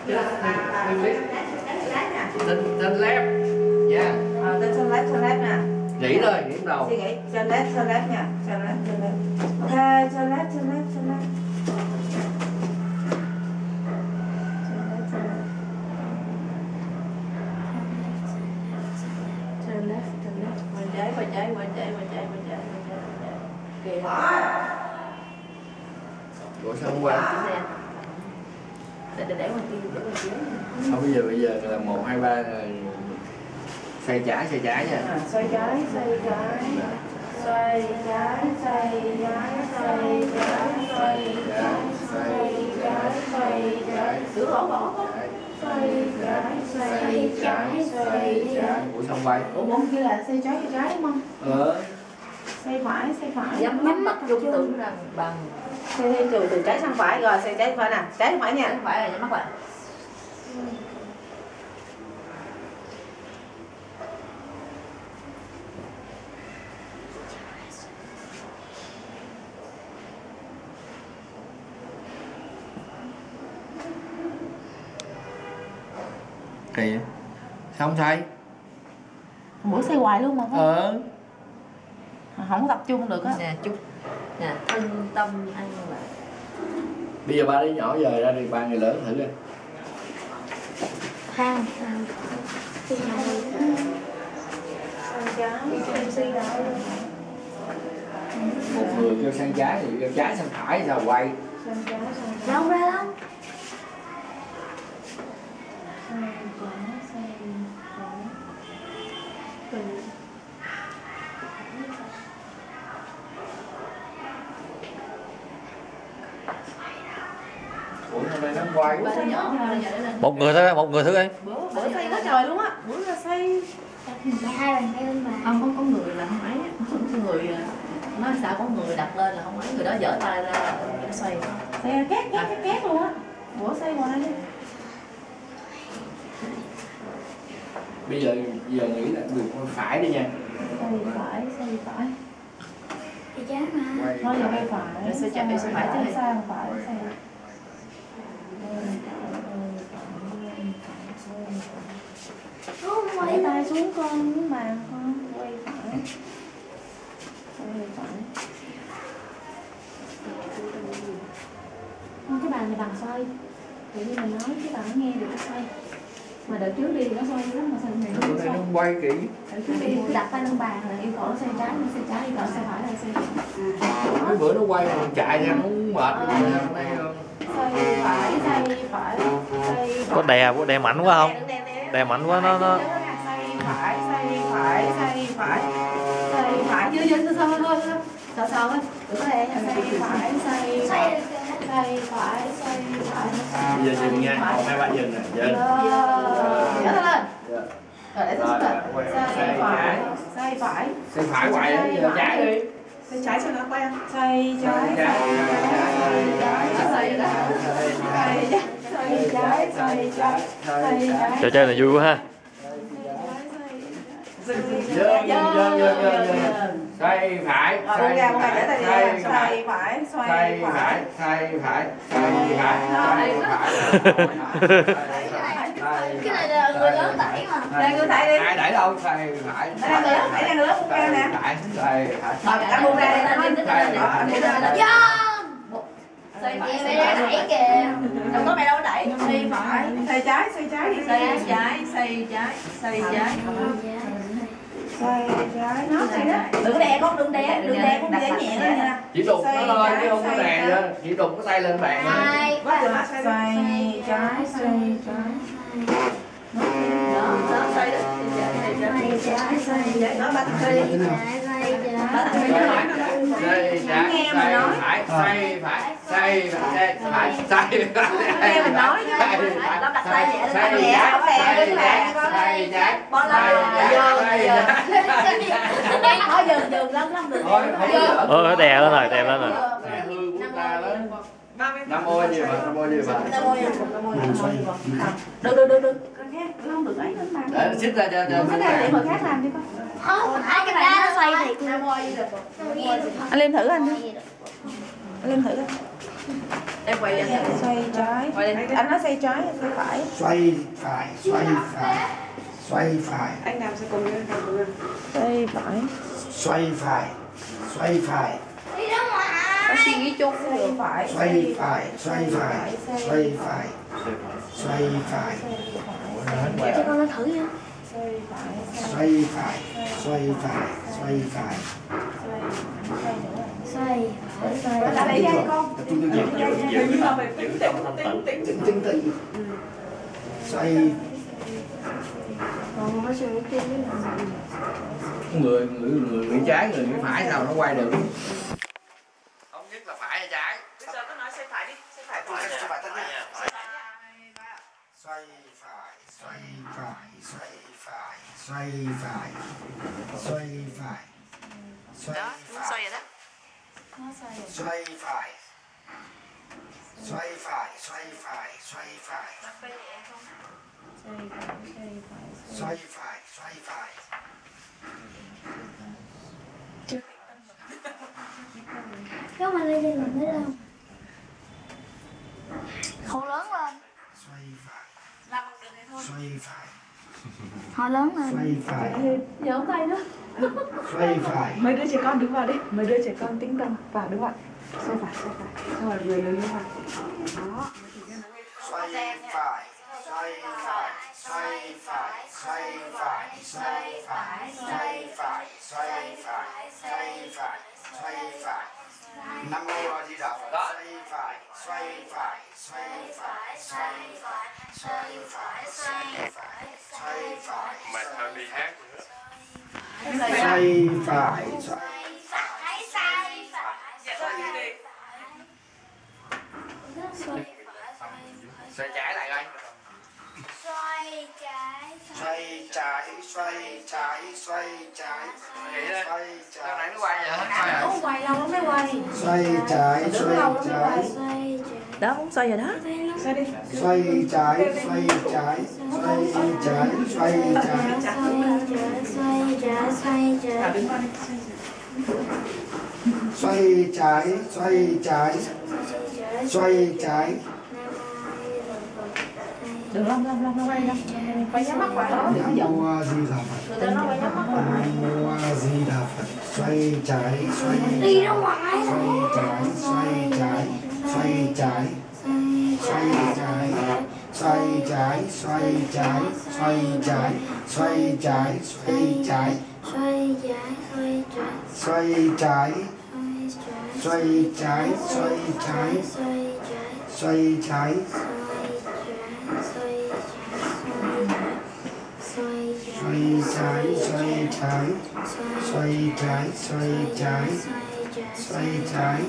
Tên lép nha. Tên chân lép nè. Nghĩ thôi, nghĩ đầu. Suy nghĩ chân lép nha. Chân lép. Ok, chân lép. Qua trái. Kìa. Ủa sao không qua? Để qua kia. Không, bây giờ là 1, 2, 3 rồi. Xoay trái nha. Xoay trái. Sửa gõ. Xoay trái. Ủa xong quay. Ủa bốn kia là xoay trái đúng không? Xoay phải. Nhắm mắt dung tưởng rằng bằng. Xoay theo từ trái sang phải rồi, xoay trái phải nè, trái sang phải nha. Trái phải là nhắm mắt lại. Kỳ vậy? Sao không xoay? Bữa xoay hoài luôn mà phải. Không có tập trung được á. Nè chút. Nè thân tâm ăn lại. Bây giờ ba đứa nhỏ giờ ra thì ba người lớn thử đi. Khang. Một người kêu sang trái thì kêu trái sang phải sao quay. Đâu ra lắm. Ủa hôm nay nó quay. Một người thử đi. Bữa xoay quá trời luôn á. Bữa là xoay 2 bàn tay lên bàn. không có người là không ấy, không có người nói sao có người đặt lên là không ấy, người đó dở tay ra xoay két luôn á. Bữa xoay hoài đi. Bây giờ nghĩ là người con phải đi nha. Xoay phải. Thì trái mà. Quay Nói giờ quay phải. Rồi xoay trái xoay phải chứ. Sang phải xoay. Để tay xuống con muốn màn con quay phải. Không, cái bàn này bằng xoay. Tự nhiên mình nói cái bàn nó nghe được cái xoay. Mà đợt trước đi thì nó xoay lắm mà sao này nó nó xoay. quay kỹ. Đợt trước đi đặt tay lên bàn là yêu cầu nó xoay trái, yêu cầu xoay phải là xoay. Mấy bữa nó quay mà chạy ra nó mệt rồi hôm nay xoay phải. Có đè mạnh quá không? Đè mạnh quá nó xoay phải chưa thôi sờ thôi đừng có đè nha. Xoay phải. bây giờ dừng nha, 1, 2, 3 dừng nè, dừng. Nhớ nó lên. Rồi để xuống lên. Xoay phải quay giờ trái đi. xoay trái cho nó quen. Xoay trái. trò chơi này vui quá ha. Dừng. Xoay phải. Cái này là người lớn đẩy mà. Đây người đẩy đi. Ai đẩy đâu, xoay phải. Đây người lớn cũng kêu nè. Xoay phải. Anh buông ra đây. Xoay mẹ đang đẩy kìa. Đâu có mẹ đâu đẩy. Xoay phải. Xoay trái đi. Xoay trái. Nó xoay đó. Đừng đè con, đừng đè con đè nhẹ lên nè. Chỉ đụng nó thôi chứ không có đè lên, chỉ đụng cái tay lên bàn thôi. Xoay trái. Đó xoay đó. Nó bắt xoay. Xoay Nghe mình nói chứ. Nó đặt tay nhẹ lên, nhẹ không đè đứng lại con. Bo lên thôi dừng lắm được. Đè lên rồi. Hư của ta đó. Nam mô gì mà, Nam mô gì mà. Được. Không được ấy lắm mà. Để xích ra cho Cái này để người khác làm đi con. Không, ai cái này nó xoay thiệt. Anh Liêm thử anh đi. Anh Liêm thử coi. Em quay lên. Xoay trái. Anh nói xoay trái hay xoay phải? Xoay phải, xoay phải, xoay phải, Anh làm sẽ cùng với anh cùng xoay phải. xoay phải, xoay phải, Đi ra ngoài. Có suy nghĩ chung. Xoay phải. xoay phải, xoay phải, xoay phải, xoay phải, Cho con nó thử nha. Xoay phải. xoay phải, xoay phải, xoay phải. Xoay phải, xoay Đã phải. lấy dây con. Giữ trong thanh tịnh. Chứng tự. Xoay Còn có sự ưu tiên với người trái, người phải sao nó quay được. Không nhất là phải hay trái. Bây giờ tôi nói xoay phải đi. Xoay phải. Xoay phải tất nhiên. Xoay phải, xoay phải, xoay phải, xoay phải, xoay phải, xoay Đó, muốn xoay rồi đó. nó xoay. xoay phải, xoay phải, xoay phải, xoay phải, xoay phải, xoay phải. Nếu mà lên đây làm thấy đâu. Họ lớn lên. Xoay phải, Làm một đường này thôi. xoay phải, Họ lớn lên. xoay phải, Giỡn tay đó. xoay phải. Mấy đứa trẻ con đứng vào đi. Mấy đứa trẻ con tĩnh tâm vào đứng vào. Xoay phải, xoay phải. Rồi người lớn vào. Đó. Xoay phải, xoay phải, xoay phải, xoay phải, xoay phải, xoay phải, xoay phải, xoay phải, xoay phải. Nam mô A Di Đà Phật. Xoay phải, xoay phải, xoay phải, xoay phải, xoay phải, xoay phải, xoay phải. Mà thôi đi hát. Xoay phải, xoay Phải, xoay phải. xoay trái lại coi. Xoay trái. Xoay trái, xoay trái, xoay trái, xoay trái. Nãy nó quay vậy Ủa, quay lâu lắm mới quay. Xoay trái, xoay trái, Xoay trái. Đó, muốn xoay rồi đó. Xoay đi. xoay trái, xoay trái, xoay trái, xoay trái. Xoay trái, xoay trái. Đứng vào đi. Xoay trái, xoay trái, xoay trái. Đừng lông quay ra. Quay nhắm mắt vào đó. Nam mô A Di Đà Phật. Nam mô A Di Đà Phật. Xoay trái, xoay Đi ra ngoài. xoay trái, xoay trái, xoay trái, xoay trái, xoay trái, xoay trái, xoay trái, xoay trái, xoay trái, Xoay trái, xoay trái. xoay trái, xoay trái, xoay trái, xoay Xoay trái. trái. Xoay trái, xoay trái, xoay trái, xoay trái, xoay trái.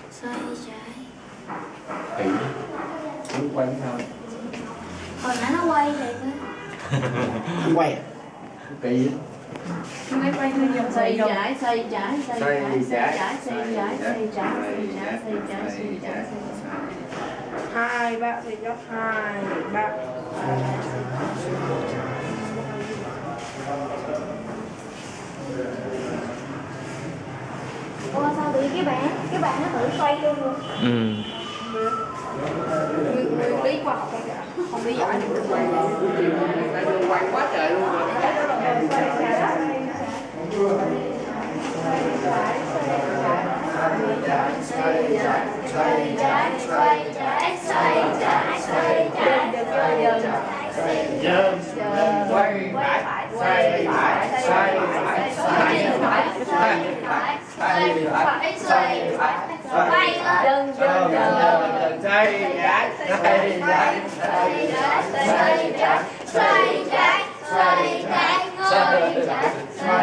Kỹ, cứ quay thôi. Hồi nãy nó quay vậy cơ. Không quay à? Kỹ. Quay quay lên dòng Xoay dòng. trái, xoay trái, xoay trái, xoay trái, xoay trái, xoay trái, xoay trái, xoay trái, xoay trái. 2 3 thì dốc 2 3. Ủa sao tự nhiên cái bạn nó tự xoay luôn rồi. Ừ. Nguyên lý khoa học không lý giải được. Quay quá trời luôn rồi. Xoay trái, xoay trái, xoay trái, xoay trái, xoay trái. Quay phải, xoay phải, xoay phải, xoay phải, xoay phải, xoay phải, xoay phải, Quay lên. xoay trái, xoay trái, xoay trái, xoay trái, xoay trái, xoay trái, xoay trái,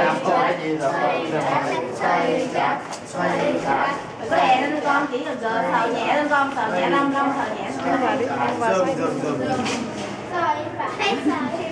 xoay trái, xoay trái. Có đè lên con, chỉ cần sờ nhẹ lên con, sờ nhẹ lâm sờ nhẹ Đi vào đi. Vào xoay. Xoay phải, xoay.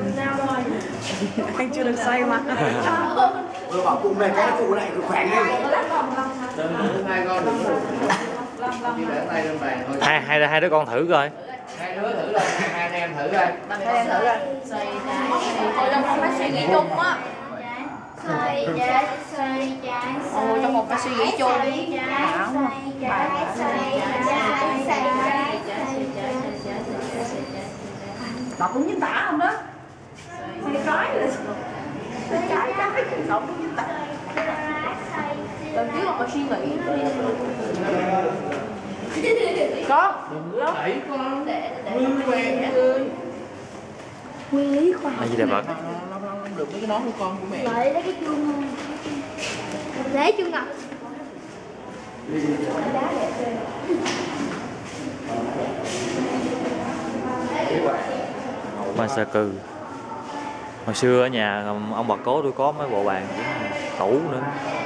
Anh chưa được xoay mà. Tôi bảo cụ về cái cụ này cứ khỏe lên. Hai con đừng chỉ để tay lên bàn thôi. Hai đứa con thử coi. Hai đứa thử rồi, hai anh em thử coi. Hai em thử coi. Xoay trái, xoay trong một cái suy nghĩ chung á. Xoay trái, xoay trái. Ồ, trong một cái suy nghĩ chung. Xoay trái, xoay trái, xoay trái. Học cũng dính tả không đó? Xoay trái rồi. Xoay trái trái, học cũng dính tả. Lần trước ông mà suy nghĩ nó đi. Con, đừng đẩy con. Nguyên quen ơi. Nguyên lý khoa học. Gì đẹp vật? Không được với cái nón của con của mẹ. Lấy cái chuông không? Lấy chuông ngọc. Đá đẹp ghê. Bàn xà cừ. Hồi xưa ở nhà ông bà cố tôi có mấy bộ bàn tủ nữa.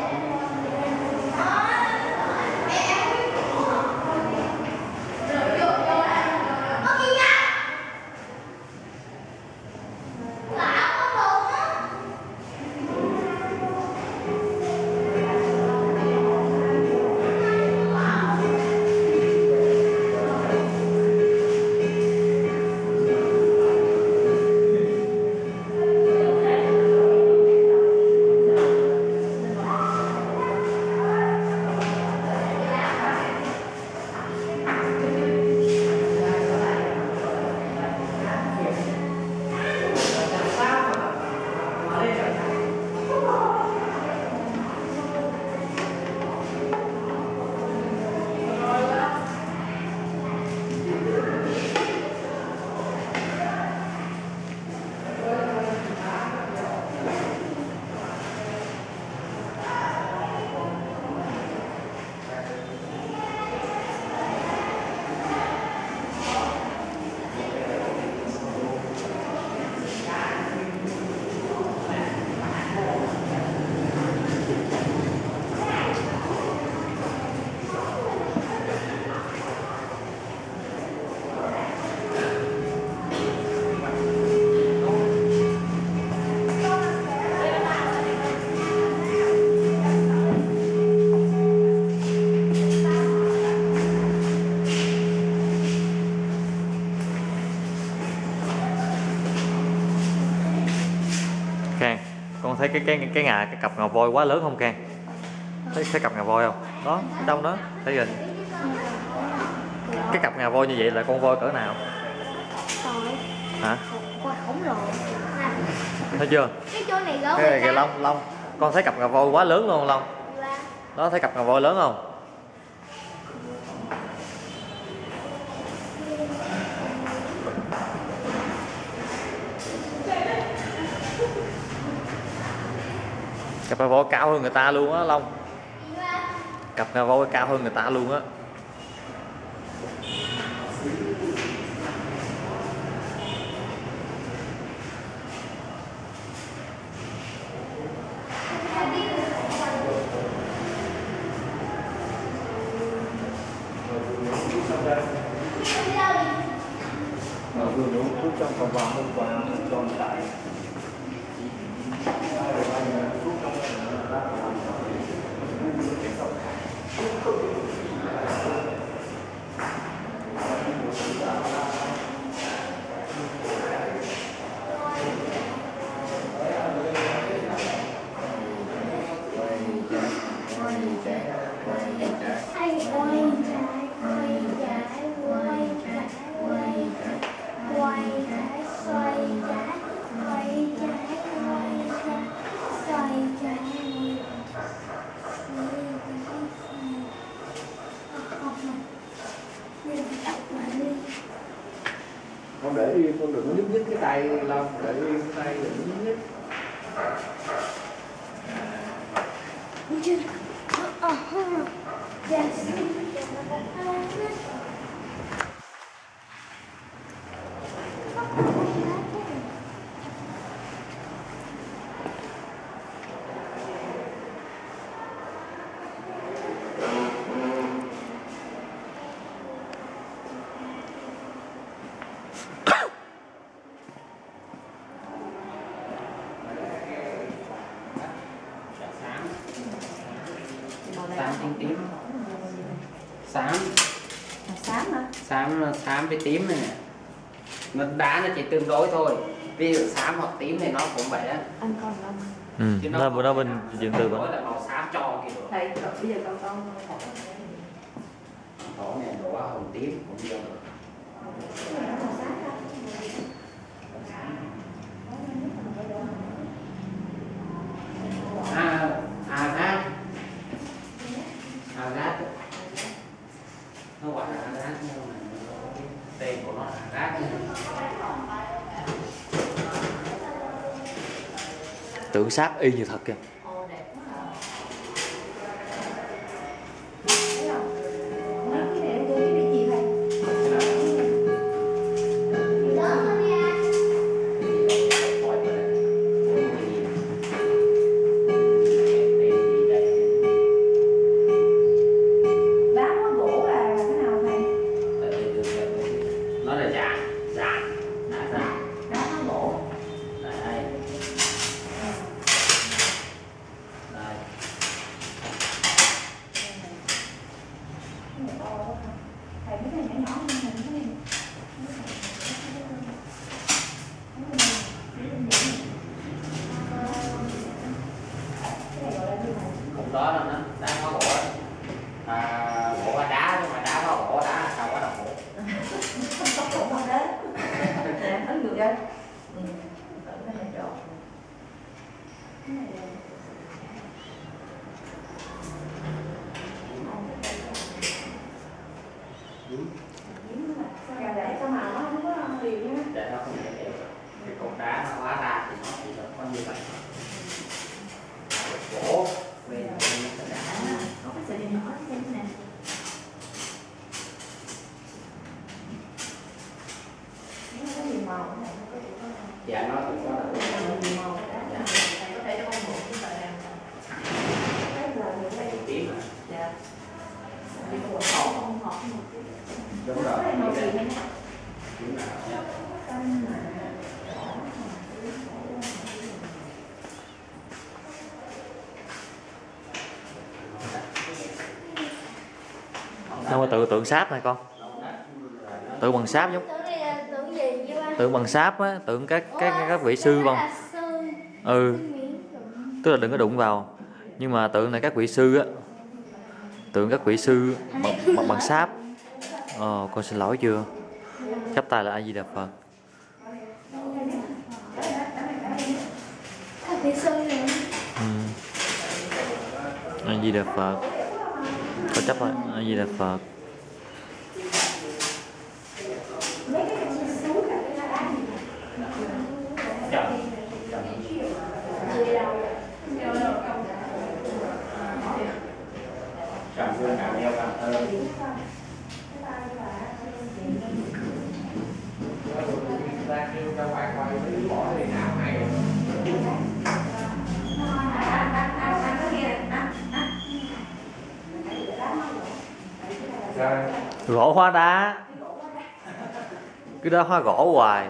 Khang, con thấy cái cặp ngà voi quá lớn không Khang? Thấy cặp ngà voi không? Đó, ở trong đó, thấy rồi. Cái cặp ngà voi như vậy là con voi cỡ nào? Hả? Wow, khổng lồ. Thấy chưa? Cái chỗ này gỡ Cái này kìa Long, Long. Con thấy cặp ngà voi quá lớn luôn không Long? Đó, thấy cặp ngà voi lớn không? Cặp ngà voi cao hơn người ta luôn á Long. Cặp ngà voi cao hơn người ta luôn á. Thuốc trong phòng vào hôm qua còn tại con để yên, con đừng có nhúc nhích cái tay Long, để yên cái tay đừng có nhúc nhích. Xám tím tím. Xám. Xám hả? Xám với tím này nè. Nó đá nó chỉ tương đối thôi. Ví dụ xám hoặc tím thì nó cũng vậy á. Anh con Long. Ừ, nó bên chuyện từ là màu xám cho kìa. Thầy, bây giờ con Thỏ này đỏ hồng tím cũng được. Agat nó gọi là Agat nhưng mà tên của nó là Agat. Tượng sáp y như thật kìa. Đó là nó đá hóa gỗ, gỗ là đá nhưng mà đá hóa gỗ, đá là sao quá đồng gỗ. Ấn được chưa? Để nó không thể đều cái cục đá nó hóa ra thì nó chỉ có như vậy. Gỗ về Có cái sợi điện nhỏ trên nè. Nó có nhiều màu này. dạ nó cũng có là Nhiều màu. Có thể cho con bộ chúng ta làm. tím mà. Dạ. Vì của khổ không ngọt một chút. Đúng rồi. Cái màu gì này nè. Tím nào nha. Đâu mà tượng sáp này con. Tượng bằng sáp giống. Tưởng đây là tưởng gì chứ ba? Tượng bằng sáp á, tượng các vị sư không? Ừ. Tức là đừng có đụng vào. Nhưng mà tượng này các vị sư á. Tượng các vị sư bằng sáp. Con xin lỗi chưa? Chắp tay là A Di Đà Phật. Thật bị sưng rồi. A Di Đà Phật. Con chắp tay A Di Đà Phật. Cầm gương cạo đeo cầm thơ. Ra kêu cho quay mới bỏ thì nào hay. Gỗ hóa đá. Cứ đó hóa gỗ hoài.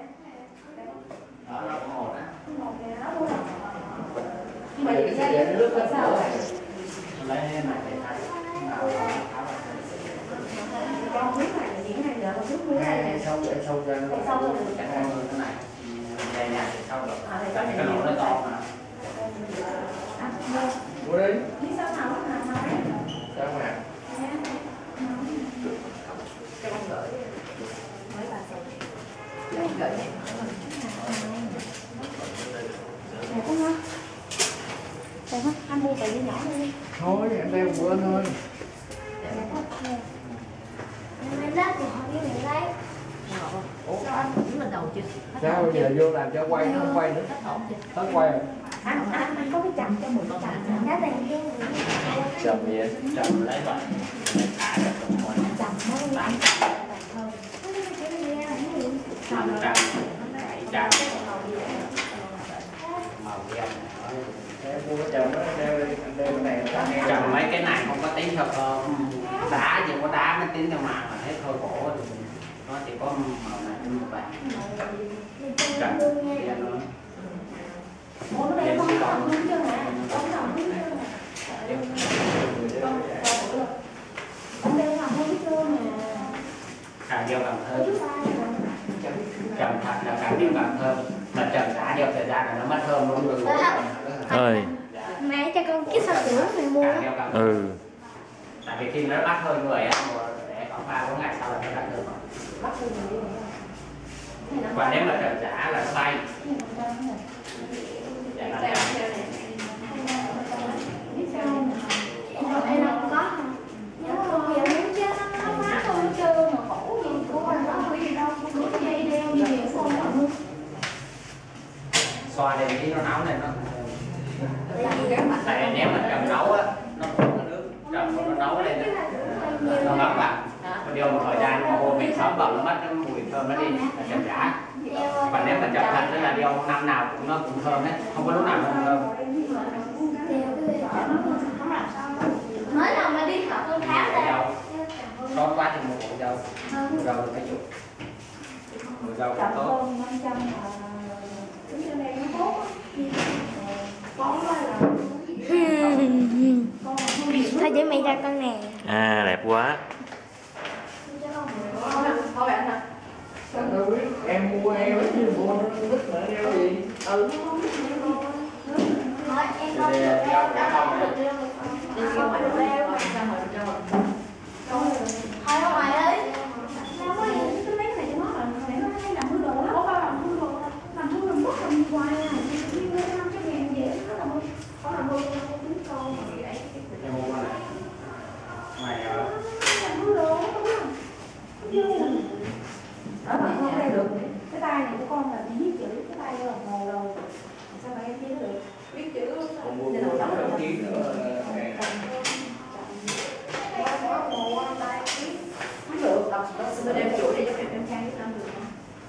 Con biết là những ngày giờ con trước mưa này Sâu ra sâu rồi chẳng ai như thế này. Đây nhà thì sâu rồi. Tại cái lỗ nó to mà. Mua đi. biết sao nào nói Sao mà? cho con gửi mấy bà sâu gửi này Đẹp không ha? Đẹp không? Anh mua tờ nhỏ đi. Thôi em đeo bữa thôi. Em lát thì họ với mình lấy. ủa anh cũng lần đầu chưa Sao bây giờ vô làm cho quay nó không quay nữa. hết ổn chưa Hết quay rồi. Anh có cái chậm cho mình cái chậm. Đá tiền kia. Chậm vậy. Chậm lấy vậy. Thả ra trong ngoài. Chậm nó không bạn hơn. Chậm. Chậm. Màu đen. Em mua cái chậm đó đeo đi, anh đeo cái này. Chậm mấy cái này không có tính theo đá, chỉ có đá mới tính theo màu mà hết thôi gỗ thì nó chỉ có màu này như vậy. Chậm đen nó. ủa nó đeo không còn đúng chưa hả không còn đúng chưa con đeo làm không biết chưa mà Càng đeo càng thơm. Chậm thật là càng đeo càng thơm. Mà chậm đã đeo thời gian là nó mất thơm luôn rồi. Ơi. Mẹ cho con cái sạc sữa mày mua. Càng đeo càng thơm. Ừ. Tại vì khi nó bắt hơi người á, để khoảng 3-4 ngày sau là nó đã thơm. bắt tôi đi này nó Còn nếu mà trầm trả là xoay. Dạ là trầm. Đây là có nhớ cô giờ muốn chứ nó má tôi chưa mà khổ gì cô là nó có gì đâu cô có dây đeo gì cô không Xoa lên tí nó nấu này nó. Tại nếu mà trầm nấu á nó có nước trầm nó nấu lên nó ngấm vào. Còn điều một thời gian mà cô mình sớm bầm nó mất cái mùi thơm nó đi là trầm trả. Còn nếu mà trầm thật nữa là điều năm nào cũng nó cũng thơm đấy, không có lúc nào không thơm. mới đầu mà đi học con khám đây Tốt quá thì một bộ dâu. Bộ dâu phải chụp. Bộ dâu cũng tốt. thôi chỉ mày ra con nè À đẹp quá. Thôi anh hả? Sao tôi biết em mua em chứ mua nó biết là đeo gì. Ừ. thôi em không được đeo Đi ra ngoài được đeo, ra ngoài được đeo. thôi ra ngoài đi Sao có gì cái mấy này cho nó là phải nó hay làm hư đồ lắm. Có làm hư đồ mất làm hoài à. Nhưng nó năm cái ngàn dễ nó là có làm hư đồ không tính con mà vậy. Em mua con này. Mày Làm hư đồ đúng không? Ở mà không đeo được. Cái tay này của con là chỉ viết chữ, cái tay là màu đầu. Sao mà em viết được? Viết chữ con mua đỡ ký nữa. Không được, đọc xin đem chuỗi để cho em khang với anh được không?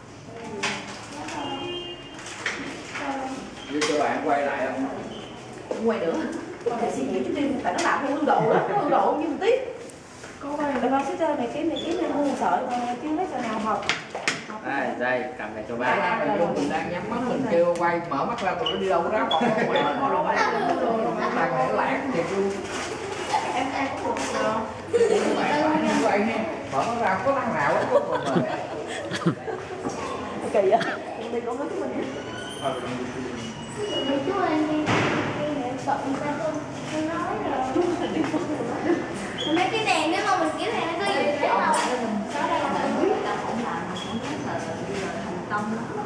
Với cho bạn quay lại không? Không quay nữa. Con phải suy nghĩ chút đi, tại nó làm hư độ lắm, hư độ như một tí. con ơi, để con sẽ cho mày kiếm mua một sợi mà kiếm lấy sợi nào hợp. Đây, cầm này cho ba. Mình đang nhắm mắt mình kêu quay mở mắt ra tụi nó đi đâu đó còn không quay con đâu phải thằng này nó lạc thiệt luôn. Em cũng được không? Bạn như vậy ha, mở mắt ra có thằng nào có mình rồi. Kỳ vậy? Đi con nói với mình. Mày chú anh đi sợ người ta tôi nói rồi mấy cái đèn nếu mà mình kiếm này nó có gì thế không Mình có đây là mình biết là không làm, không biết là thành công lắm.